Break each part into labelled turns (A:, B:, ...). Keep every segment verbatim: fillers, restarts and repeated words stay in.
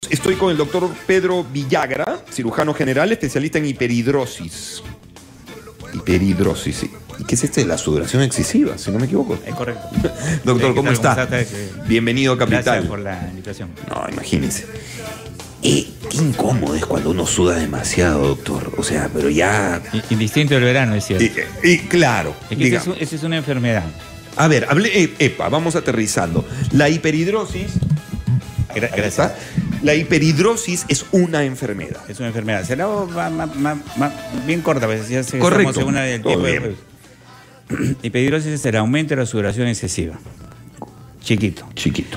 A: Estoy con el doctor Pedro Villagra, cirujano general, especialista en hiperhidrosis. Hiperhidrosis, sí. ¿Y qué es este de la sudoración excesiva, si no me equivoco?
B: Es correcto.
A: Doctor,
B: Sí,
A: ¿cómo
B: tal?
A: está?
B: ¿Cómo está?
A: Bienvenido a Capital.
B: Gracias por la invitación.
A: No, imagínese. Eh, qué incómodo es cuando uno suda demasiado, doctor. O sea, pero ya...
B: Indistinto del verano, es cierto.
A: Y, y claro.
B: Es que esa es, un- esa es una enfermedad.
A: A ver, hable, eh, epa, vamos aterrizando. La hiperhidrosis...
B: Gra-
A: Ahí
B: gracias.
A: está. La hiperhidrosis es una enfermedad.
B: Es una enfermedad. Se la hago ma- ma- ma- ma- bien corta, pues ya se
A: Correcto.
B: estamos en una del
A: Todo
B: tiempo.
A: bien.
B: de- Hiperhidrosis es el aumento de la sudoración excesiva. Chiquito.
A: Chiquito.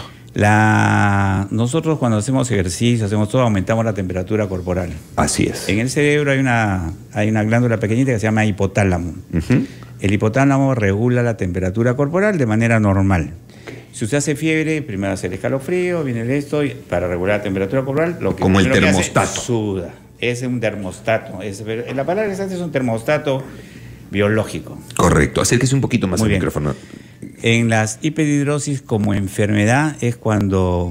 B: La... Nosotros cuando hacemos ejercicio, hacemos todo, aumentamos la temperatura corporal.
A: Así es.
B: En el cerebro hay una, hay una glándula pequeñita que se llama hipotálamo.
A: Ujú.
B: El hipotálamo regula la temperatura corporal de manera normal. Si usted hace fiebre, primero hace el escalofrío, viene el esto, y para regular la temperatura corporal, lo que
A: Como el
B: primero que hace,
A: termostato.
B: suda. Es un termostato. Es, la palabra exacta es un termostato biológico.
A: Correcto. Acérquese un poquito más
B: Muy
A: al
B: bien.
A: micrófono.
B: En las hiperhidrosis como enfermedad es cuando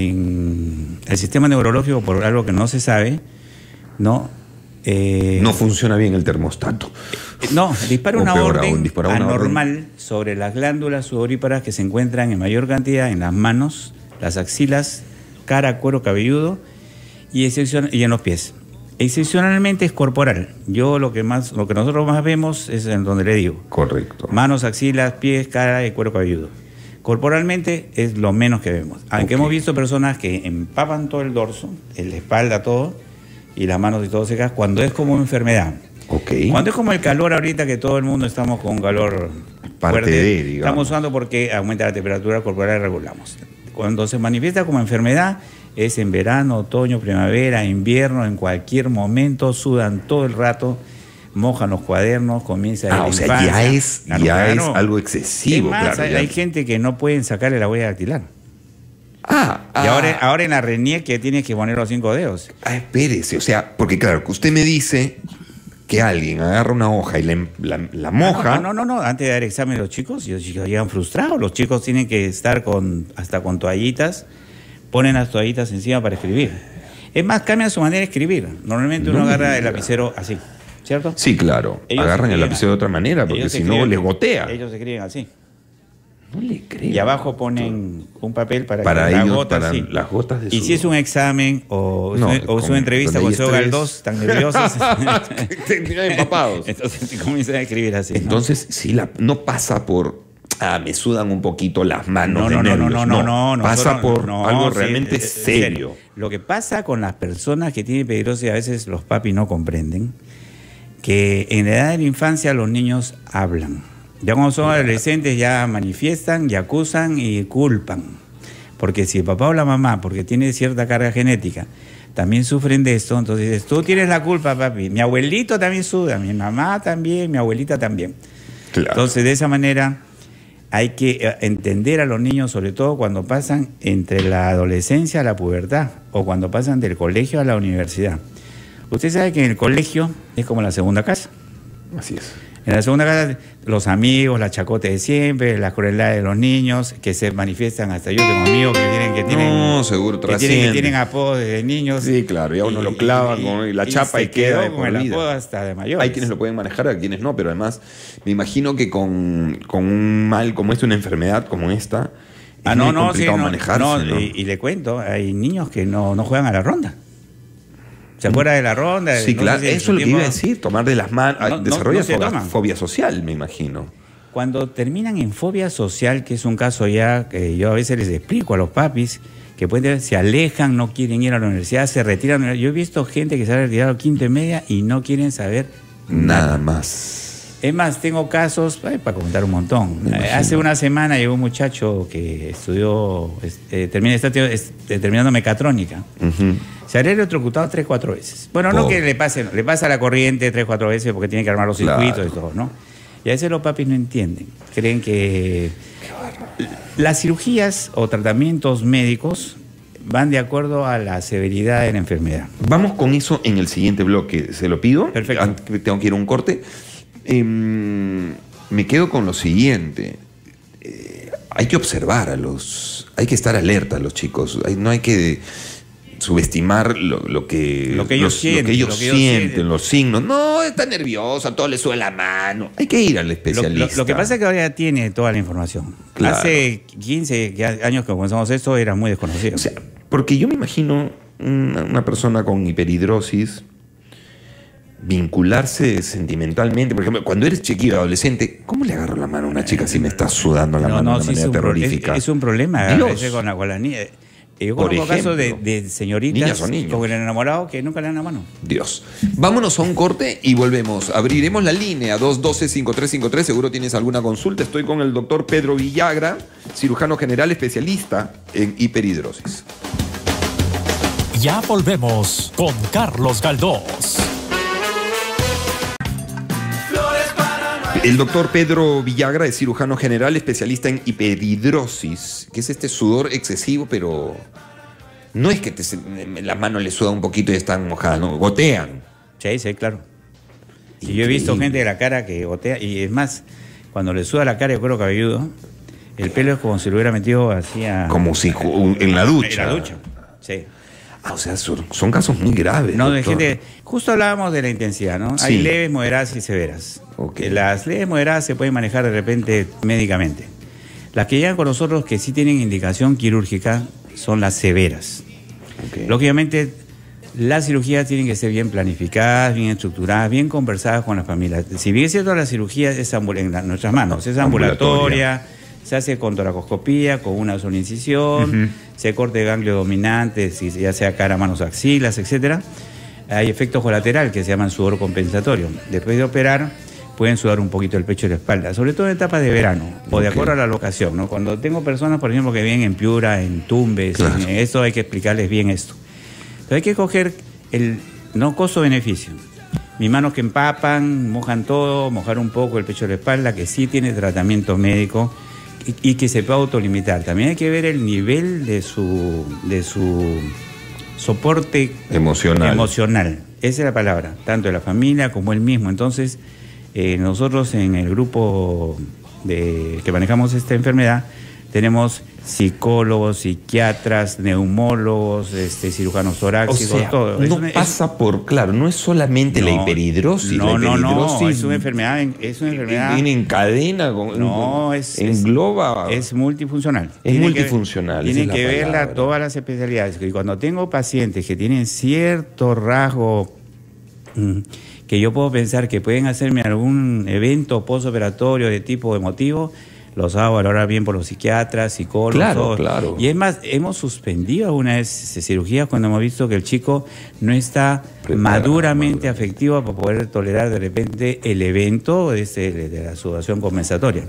B: en el sistema neurológico, por algo que no se sabe, ¿no? Eh,
A: No funciona bien el termostato.
B: No, dispara
A: O
B: una
A: peor
B: orden
A: aún, dispara una
B: anormal sobre las glándulas sudoríparas que se encuentran en mayor cantidad en las manos, las axilas, cara, cuero cabelludo y, excepcion- y en los pies. Excepcionalmente es corporal. Yo lo que más, lo que nosotros más vemos es en donde le digo.
A: Correcto.
B: Manos, axilas, pies, cara y cuero cabelludo. Corporalmente es lo menos que vemos. Aunque
A: Ok.
B: hemos visto personas que empapan todo el dorso, en la espalda todo, y las manos y todo secas, cuando es como enfermedad.
A: Ok.
B: Cuando es como el calor ahorita, que todo el mundo estamos con calor
A: Parte
B: fuerte,
A: de, digamos.
B: estamos usando porque aumenta la temperatura corporal y regulamos. Cuando se manifiesta como enfermedad es en verano, otoño, primavera, invierno, en cualquier momento, sudan todo el rato, mojan los cuadernos, comienza
A: Ah,
B: la
A: o sea,
B: infancia.
A: ya es,
B: Claro,
A: ya
B: claro.
A: es algo
B: Es
A: excesivo,
B: más,
A: claro.
B: hay,
A: ya.
B: hay gente que no pueden sacarle la huella dactilar.
A: Ah,
B: Y
A: ah.
B: ahora, ahora en la RENIEC que tienes que poner los cinco dedos.
A: Ah, espérese, o sea, porque claro, que usted me dice que alguien agarra una hoja y la, la- la moja.
B: Ah, No, no, no, no, antes de dar examen los chicos, los chicos llegan frustrados, los chicos tienen que estar con hasta con toallitas, ponen las toallitas encima para escribir. Es más, cambian su manera de escribir. Normalmente uno
A: No me
B: agarra el
A: diga.
B: lapicero así, ¿cierto?
A: Sí, claro.
B: Ellos
A: Agarran el
B: escriben-
A: lapicero de otra manera, porque
B: ellos
A: si no
B: escriben-
A: les gotea.
B: Ellos escriben así.
A: No le creo.
B: Y abajo ponen un papel para,
A: Para
B: que las
A: ellos,
B: gotas,
A: para
B: sí.
A: las gotas de
B: Y si
A: sudor.
B: es un examen o,
A: No,
B: o es
A: con-
B: una entrevista
A: donde
B: con
A: hay
B: Seo
A: estrés.
B: Galdós, tan nerviosos,
A: Terminan empapados.
B: entonces comienzan a escribir así. ¿no?
A: Entonces, sí, la, no pasa por. Ah, me sudan un poquito las manos.
B: No,
A: de
B: no, no, no,
A: nervios.
B: no, no, no.
A: Pasa
B: nosotros-
A: por
B: no,
A: algo
B: sí,
A: realmente
B: es- es
A: serio.
B: Lo que pasa con las personas que tienen hiperhidrosis, a veces los papis no comprenden, que en la edad de la infancia los niños hablan. Ya cuando son adolescentes ya manifiestan y acusan y culpan. Porque si el papá o la mamá, porque tiene cierta carga genética, también sufren de esto, entonces dices, tú tienes la culpa, papi. Mi abuelito también suda, mi mamá también, mi abuelita también.
A: Claro.
B: Entonces, de esa manera hay que eh, entender a los niños, sobre todo cuando pasan entre la adolescencia a la pubertad o cuando pasan del colegio a la universidad. Usted sabe que en el colegio es como la segunda casa.
A: Así es.
B: En la segunda casa, los amigos, la chacota de siempre, la crueldad de los niños, que se manifiestan hasta yo tengo amigos que tienen, que tienen,
A: No, seguro,
B: que tienen, que
A: trasciende.
B: tienen apodos de niños.
A: Sí, claro, ya uno lo clava con la chapa y
B: se
A: queda de
B: quedó
A: por
B: con el
A: vida.
B: apodo hasta de mayor.
A: Hay quienes lo pueden manejar, hay quienes no, pero además me imagino que con, con un mal como esta, una enfermedad como esta, es
B: Ah, no,
A: muy
B: no, sí,
A: complicado
B: no,
A: manejarse,
B: no,
A: ¿no?
B: Y, y le cuento, hay niños que no, no juegan a la ronda. ¿Se acuerda de la ronda?
A: Sí,
B: No
A: claro,
B: sé si en
A: eso
B: su
A: es lo que
B: tiempo-
A: iba a decir, tomar de las manos,
B: No, no,
A: desarrolla
B: no se
A: fobia,
B: toman.
A: fobia social, me imagino.
B: Cuando terminan en fobia social, que es un caso ya que yo a veces les explico a los papis, que pueden, se alejan, no quieren ir a la universidad, se retiran. Yo he visto gente que se ha retirado a quinto y media y no quieren saber
A: Nada más.
B: Es más, tengo casos, ay, para comentar un montón.
A: Me imagino.
B: Hace una semana llegó un muchacho que estudió, eh, termina, está eh, terminando mecatrónica.
A: Ujú.
B: Se habría electrocutado tres, cuatro veces. Bueno, no
A: Pobre.
B: que le pase, le pasa la corriente tres, cuatro veces porque tiene que armar los
A: Claro.
B: circuitos y todo, ¿no? Y a veces los papis no entienden. Creen que las cirugías o tratamientos médicos van de acuerdo a la severidad de la enfermedad.
A: Vamos con eso en el siguiente bloque, se lo pido.
B: Perfecto.
A: Ah, Tengo que ir a un corte. Em, me quedo con lo siguiente. Eh, hay que observar a los... Hay que estar alerta a los chicos. Hay- no hay que... subestimar lo, lo que,
B: Lo que ellos
A: los-
B: sienten,
A: lo que ellos
B: lo que ellos
A: sienten,
B: sienten.
A: los signos. No, está nerviosa, todo le sube la mano. Hay que ir al
B: Lo,
A: especialista.
B: lo- lo que pasa es que ahora ya tiene toda la información.
A: Claro.
B: Hace quince años que comenzamos esto era muy desconocido.
A: O sea, porque yo me imagino una, una persona con hiperhidrosis vincularse sentimentalmente. Por ejemplo, cuando eres chiquillo, adolescente, ¿cómo le agarro la mano a una chica si me está sudando la
B: no,
A: mano
B: no,
A: de
B: sí
A: una
B: es
A: manera
B: un, pro- es,
A: terrorífica?
B: es un problema a
A: Dios.
B: veces con la, con la niña. Eh, Yo
A: Por
B: conozco casos de,
A: ejemplo.
B: de señoritas
A: Niñas o niños.
B: con el enamorado que nunca le dan la mano.
A: Dios. Vámonos a un corte y volvemos. Abriremos la línea dos uno dos, cinco tres cinco tres. Seguro tienes alguna consulta. Estoy con el doctor Pedro Villagra, cirujano general especialista en hiperhidrosis.
C: Ya volvemos con Carlos Galdós.
A: El doctor Pedro Villagra es cirujano general especialista en hiperhidrosis, que es este sudor excesivo, pero no es que te, se- las manos le sudan un poquito y están mojadas, no, gotean.
B: Sí, sí, claro. Y yo he visto
A: Increíble.
B: gente de la cara que gotea, y es más, cuando le suda la cara el cuero cabelludo, el pelo es como si lo hubiera metido así a...
A: Como si ju- en la ducha.
B: En la ducha, sí.
A: Ah, o sea, son, son casos muy graves.
B: No, de
A: doctor.
B: gente, justo hablábamos de la intensidad, ¿no?
A: Sí.
B: Hay leves, moderadas y severas.
A: Ok.
B: Las leves moderadas se pueden manejar de repente médicamente. Las que llegan con nosotros que sí tienen indicación quirúrgica son las severas.
A: Ok.
B: Lógicamente, las cirugías tienen que ser bien planificadas, bien estructuradas, bien conversadas con las familias. Si bien es cierto, la cirugía es ambul- en la- nuestras manos, es ambulatoria, se hace con toracoscopía, con una sola incisión, se corta el ganglio dominante, si- ya sea cara, manos, axilas, etcétera. Hay efectos colaterales que se llaman sudor compensatorio. Después de operar, pueden sudar un poquito el pecho y la espalda, sobre todo en etapas de verano o de
A: Ok.
B: acuerdo a la locación, ¿no? Cuando tengo personas, por ejemplo, que vienen en Piura, en Tumbes,
A: Claro.
B: en esto hay que explicarles bien esto. Entonces hay que coger el no costo-beneficio. Mis manos que empapan, mojan todo, mojar un poco el pecho y la espalda, que sí tiene tratamiento médico y, y que se puede autolimitar. También hay que ver el nivel de su, de su soporte
A: Emocional.
B: emocional. Esa es la palabra, tanto de la familia como él mismo. Entonces, eh, nosotros en el grupo de, que manejamos esta enfermedad, tenemos psicólogos, psiquiatras, neumólogos, este, cirujanos
A: O
B: torácicos,
A: sea,
B: todo. Es
A: no
B: una- es-
A: pasa por, claro, no es solamente la
B: no,
A: hiperhidrosis.
B: No,
A: la
B: no, no,
A: hiperhidrosis
B: es una enfermedad, en- es una enfermedad,
A: viene en cadena, con,
B: no, es, es-
A: engloba.
B: es multifuncional.
A: Es
B: Tienen que-
A: multifuncional, esa
B: Tienen
A: es la
B: que verla
A: palabra.
B: todas las especialidades. Y cuando tengo pacientes que tienen cierto rasgo mm, que yo puedo pensar que pueden hacerme algún evento postoperatorio de tipo emotivo, los hago valorar bien por los psiquiatras, psicólogos.
A: Claro,
B: todos.
A: claro.
B: Y es más, hemos suspendido alguna vez cirugías cuando hemos visto que el chico no está
A: Preparado,
B: maduramente
A: maduro.
B: afectivo para poder tolerar de repente el evento de, ese- de la sudoración compensatoria.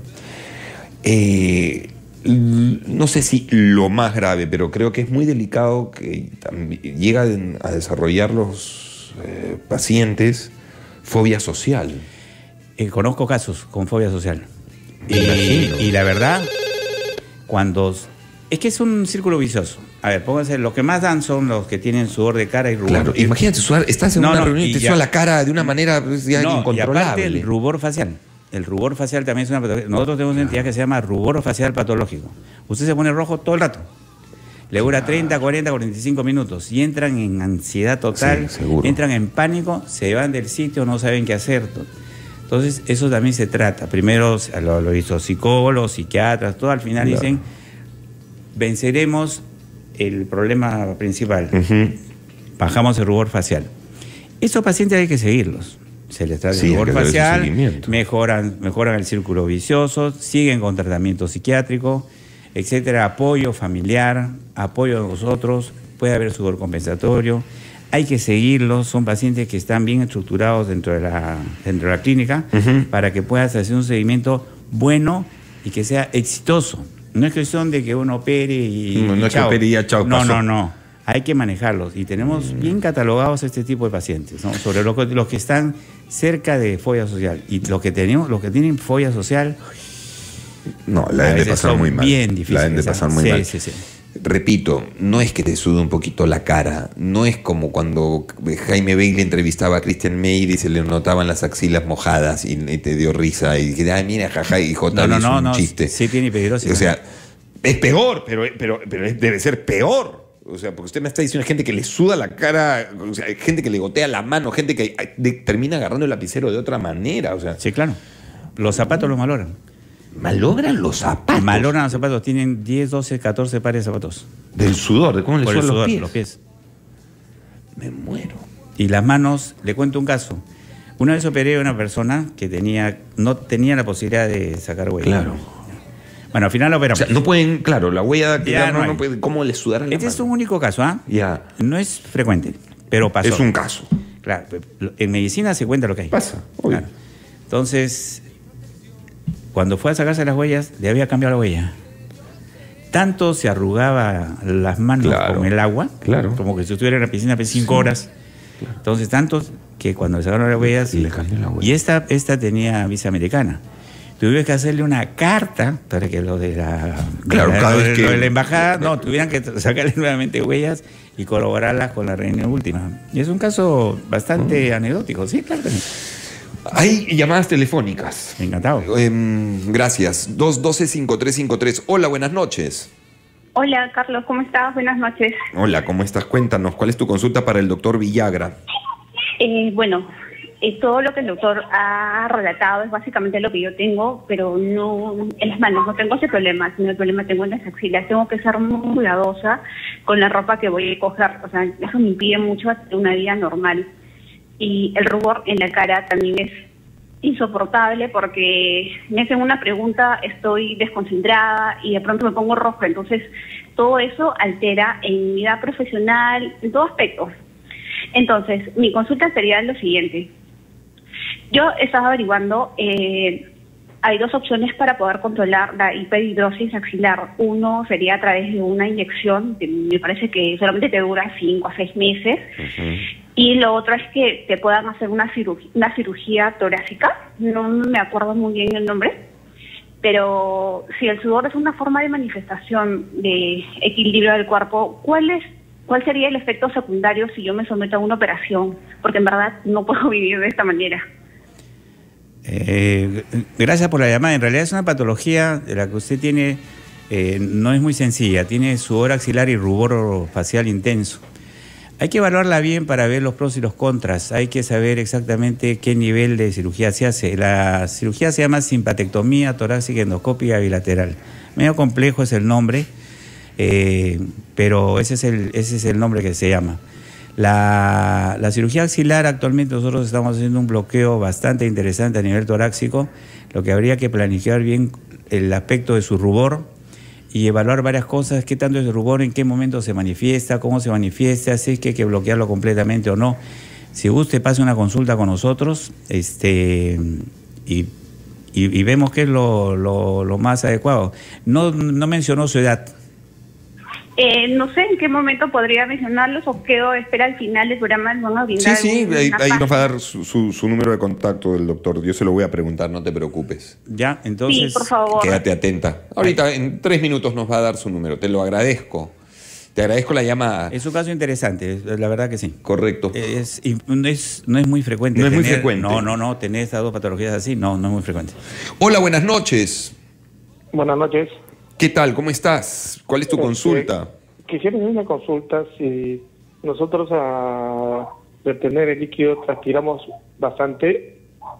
A: Eh, l- no sé si lo más grave, pero creo que es muy delicado que también llegan a desarrollar los eh, pacientes fobia social.
B: Eh, conozco casos con fobia social.
A: Me
B: Y,
A: imagino.
B: y la verdad, cuando... Es que es un círculo vicioso. A ver, pónganse, los que más dan son los que tienen sudor de cara y rubor.
A: Claro, imagínate, sudar, estás en
B: No,
A: una
B: no,
A: reunión y
B: y
A: te
B: ya-
A: suda la cara de una manera pues, ya
B: No, y
A: incontrolable.
B: aparte el rubor facial. El rubor facial también es una patología. Nosotros tenemos una entidad que se llama rubor facial patológico. Usted se pone rojo todo el rato. Le dura treinta, cuarenta, cuarenta y cinco minutos y entran en ansiedad total,
A: Sí, seguro.
B: entran en pánico, se van del sitio, no saben qué hacer. Entonces, eso también se trata. Primero lo, lo hizo psicólogos, psiquiatras, todo al final
A: Claro.
B: dicen, venceremos el problema principal.
A: Ujú.
B: Bajamos el rubor facial. Estos pacientes hay que seguirlos. Se les trata
A: Sí,
B: el
A: hay
B: rubor
A: que darle su
B: facial,
A: seguimiento.
B: mejoran, mejoran el círculo vicioso, siguen con tratamiento psiquiátrico, etcétera, apoyo familiar, apoyo de nosotros, puede haber sudor compensatorio, hay que seguirlos, son pacientes que están bien estructurados dentro de la, dentro de la clínica
A: Ujú.
B: para que puedas hacer un seguimiento bueno y que sea exitoso. No es cuestión de que uno opere y,
A: No, no
B: y
A: es que
B: chao.
A: opere y ya, chao,
B: No,
A: pasó.
B: no, no. Hay que manejarlos y tenemos bien catalogados este tipo de pacientes, ¿no? Sobre lo que- los que están cerca de fobia social y los que tenemos, los que tienen fobia social,
A: No, la
B: a
A: deben de
B: veces
A: pasar
B: son
A: muy mal.
B: bien difíciles.
A: La deben de pasar muy
B: sí,
A: mal.
B: Sí, sí.
A: Repito, no es que te sude un poquito la cara, no es como cuando Jaime Bailey entrevistaba a Christian Meyer y se le notaban las axilas mojadas y, y te dio risa y dije, ay, mira, jaja, y J
B: No, no,
A: hizo
B: no,
A: un
B: no,
A: chiste.
B: sí tiene hiperhidrosis.
A: O sea, es peor, pero, pero, pero es- debe ser peor. O sea, porque usted me está diciendo hay gente que le suda la cara, o sea, hay gente que le gotea la mano, gente que de, termina agarrando el lapicero de otra manera. O sea,
B: sí, claro. Los zapatos los malogran.
A: ¿Malogran los zapatos?
B: Malogran los zapatos. Tienen diez, doce, catorce pares de zapatos.
A: Del sudor, ¿de cómo le
B: Por el
A: sudan
B: sudor,
A: los pies?
B: los pies.
A: Me muero.
B: Y las manos, le cuento un caso. Una vez operé a una persona que tenía, no tenía la posibilidad de sacar huella.
A: Claro.
B: Bueno, al final lo operamos.
A: O sea, no pueden, claro, la huella dactilar no,
B: no,
A: no puede, ¿cómo le sudaron la
B: Este
A: mano?
B: es un único caso, ¿ah?
A: Ya.
B: No es frecuente, pero pasó.
A: Es un caso.
B: Claro, en medicina se cuenta lo que hay.
A: Pasa, obvio.
B: Claro. Entonces, cuando fue a sacarse las huellas, le había cambiado la huella. Tanto se arrugaba las manos
A: Claro,
B: con el agua,
A: claro.
B: como que si estuviera en la piscina hace cinco
A: Sí,
B: horas. Claro. Entonces, tanto que cuando le sacaron las huellas...
A: Le cambió la huella.
B: Y esta, esta tenía visa americana. Tuvieron que hacerle una carta para que lo de la,
A: claro,
B: de la,
A: cada
B: lo
A: vez
B: de,
A: que...
B: lo de la embajada, no, tuvieran que sacarle nuevamente huellas y corroborarlas con la reunión última. Y es un caso bastante mm. anecdótico, sí, claro que sí.
A: Hay llamadas telefónicas.
B: Encantado.
A: Eh, gracias. dos doce, cincuenta y tres cincuenta y tres. Hola, buenas noches.
D: Hola, Carlos, ¿cómo estás? Buenas noches.
A: Hola, ¿cómo estás? Cuéntanos, ¿cuál es tu consulta para el doctor Villagra?
D: Eh, bueno, eh, todo lo que el doctor ha relatado es básicamente lo que yo tengo, pero no en las manos, no tengo ese problema, sino el problema tengo en las axilas. Tengo que ser muy cuidadosa con la ropa que voy a coger, o sea, eso me impide mucho hacer una vida normal. Y el rubor en la cara también es insoportable porque me hacen una pregunta, estoy desconcentrada y de pronto me pongo roja. Entonces, todo eso altera en mi vida profesional, en todo aspecto. Entonces, mi consulta sería lo siguiente. Yo estaba averiguando, eh, hay dos opciones para poder controlar la hiperhidrosis axilar. Uno sería a través de una inyección, de, me parece que solamente te dura cinco a seis meses. Uh-huh. Y lo otro es que te puedan hacer una cirugía, una cirugía torácica, no me acuerdo muy bien el nombre, pero si el sudor es una forma de manifestación de equilibrio del cuerpo, ¿cuál es, cuál sería el efecto secundario si yo me someto a una operación? Porque en verdad no puedo vivir de esta manera.
B: Eh, gracias por la llamada. En realidad es una patología de la que usted tiene, eh, no es muy sencilla, tiene sudor axilar y rubor facial intenso. Hay que evaluarla bien para ver los pros y los contras. Hay que saber exactamente qué nivel de cirugía se hace. La cirugía se llama simpatectomía torácica endoscópica bilateral. Medio complejo es el nombre, eh, pero ese es, el, ese es el nombre que se llama. La, la cirugía axilar, actualmente nosotros estamos haciendo un bloqueo bastante interesante a nivel torácico. Lo que habría que planificar bien el aspecto de su rubor y evaluar varias cosas, qué tanto es el rubor, en qué momento se manifiesta, cómo se manifiesta, si es que hay que bloquearlo completamente o no. Si usted pase una consulta con nosotros este, y, y, y vemos qué es lo, lo, lo más adecuado. No, no mencionó su edad.
D: Eh, no sé en qué momento podría mencionarlos o quedo a espera al final del programa. Van a brindar
A: sí, sí,
D: una
A: ahí, ahí nos va a
D: página.
A: dar su, su, su número de contacto del doctor. Yo se lo voy a preguntar, no te preocupes.
B: Ya, entonces...
D: Sí, por favor.
A: Quédate atenta. Ahorita en tres minutos nos va a dar su número. Te lo agradezco. Te agradezco la llamada.
B: Es un caso interesante, la verdad que sí.
A: Correcto.
B: Es, no, es, no es muy frecuente.
A: No es
B: tener,
A: muy frecuente.
B: No, no, no, tener estas dos patologías así, no, no es muy frecuente.
A: Hola, buenas noches.
E: Buenas noches.
A: ¿Qué tal? ¿Cómo estás? ¿Cuál es tu
E: Este,
A: consulta?
E: Quisiera hacer una consulta. Si nosotros a retener el líquido transpiramos bastante,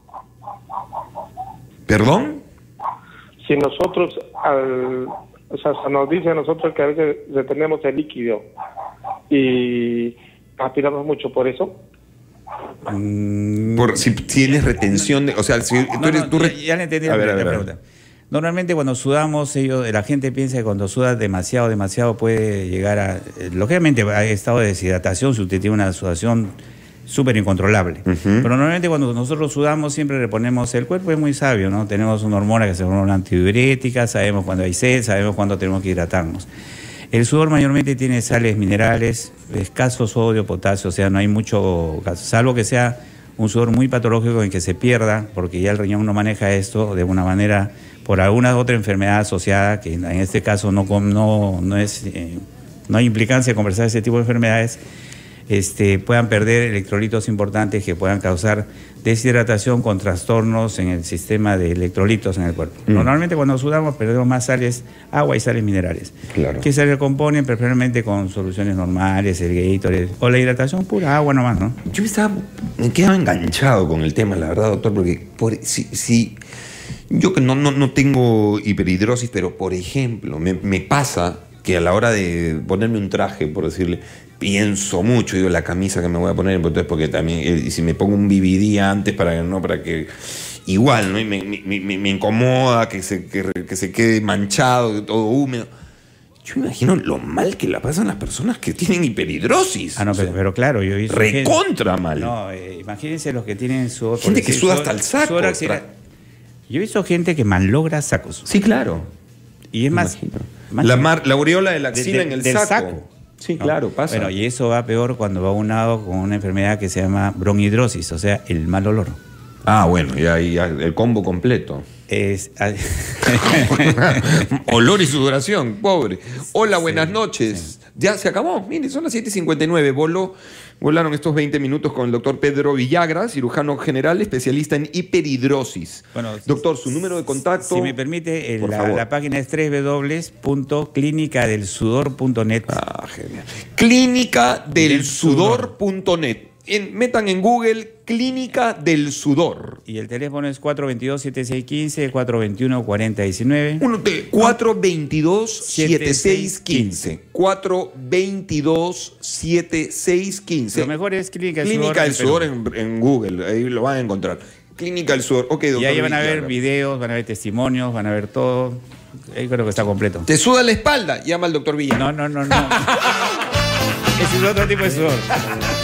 A: ¿Perdón?
E: si nosotros, al, o sea, se nos dice a nosotros que a veces retenemos el líquido y transpiramos mucho por eso.
B: Mm,
A: Por si tienes retención de, o sea, si tú
B: no,
A: eres
B: no,
A: tú
B: ya,
A: re-
B: ya le entendí
A: A
B: la,
A: ver,
B: la
A: a ver, a ver.
B: pregunta. Normalmente cuando sudamos, ellos, la gente piensa que cuando suda demasiado, demasiado puede llegar a... eh, lógicamente hay estado de deshidratación si usted tiene una sudación súper incontrolable.
A: Ujú.
B: Pero normalmente cuando nosotros sudamos siempre reponemos, el cuerpo es muy sabio, ¿no? Tenemos una hormona que se llama antidiurética, sabemos cuando hay sed, sabemos cuándo tenemos que hidratarnos. El sudor mayormente tiene sales minerales, escaso sodio, potasio, o sea, no hay mucho caso, salvo que sea un sudor muy patológico en que se pierda, porque ya el riñón no maneja esto de una manera, por alguna otra enfermedad asociada, que en este caso no, no, no, es, eh, no hay implicancia de conversar ese tipo de enfermedades. este, puedan perder electrolitos importantes que puedan causar deshidratación con trastornos en el sistema de electrolitos en el cuerpo. Mm. Normalmente cuando sudamos perdemos más sales, agua y sales minerales.
A: Claro.
B: Que se recomponen preferiblemente con soluciones normales, el Gatorade, o la hidratación pura, agua nomás, ¿no?
A: Yo me estaba, me quedaba enganchado con el tema, la verdad, doctor, porque por, si, si yo que no, no, no tengo hiperhidrosis, pero por ejemplo, me, me pasa que a la hora de ponerme un traje, por decirle, pienso mucho, digo, la camisa que me voy a poner, entonces porque también, eh, si me pongo un B B D antes para, ¿no? para que, igual, ¿no? Y me, me, me, me incomoda que se, que, que se quede manchado, todo húmedo. Yo me imagino lo mal que la pasan las personas que tienen hiperhidrosis.
B: Ah, no, pero,
A: o sea,
B: pero claro, yo he visto...
A: recontra
B: gente,
A: mal.
B: No, eh, imagínense los que tienen sudor...
A: Gente que
B: decir,
A: suda
B: sudor,
A: hasta el saco.
B: Sudor axila. Yo he visto gente que malogra sacos.
A: Sí, claro.
B: Y es más... más
A: la, mar, la aureola de la axila
B: de, de,
A: en el
B: del
A: saco.
B: saco.
A: Sí,
B: ¿no?
A: claro, pasa.
B: Bueno, y eso va peor cuando va unado con una enfermedad que se llama bronhidrosis, o sea, el mal olor.
A: Ah, bueno, ya, ya el combo completo.
B: Es...
A: Olor y sudoración, pobre. Hola, buenas
B: Sí,
A: noches.
B: sí.
A: Ya se acabó. Mire, son las siete y cincuenta y nueve. Voló, volaron estos veinte minutos con el doctor Pedro Villagra, cirujano general, especialista en hiperhidrosis.
B: Bueno,
A: doctor, su número de contacto.
B: Si me permite, eh,
A: por
B: la,
A: favor.
B: la página es doble u doble u doble u punto clínica del sudor punto net.
A: Ah, genial. clínica del sudor punto net. En, metan en Google Clínica del Sudor.
B: Y el teléfono es cuatro dos dos, siete seis uno cinco, cuatro dos uno, cuatro cero uno nueve.
A: Uno de cuatro dos dos, siete seis uno cinco. cuatro dos dos, siete seis uno cinco.
B: Lo mejor es Clínica del
A: Clínica del
B: Sudor.
A: Sudor en, en Google, ahí lo van a encontrar. Clínica del Sudor. Ok, doctor.
B: Y ahí van a ver
A: Villagra.
B: videos, van a ver testimonios, van a ver todo. Ahí creo que está completo.
A: ¿Te suda la espalda? Llama al doctor Villagra.
B: No, no, no, no. Ese es otro tipo de sudor.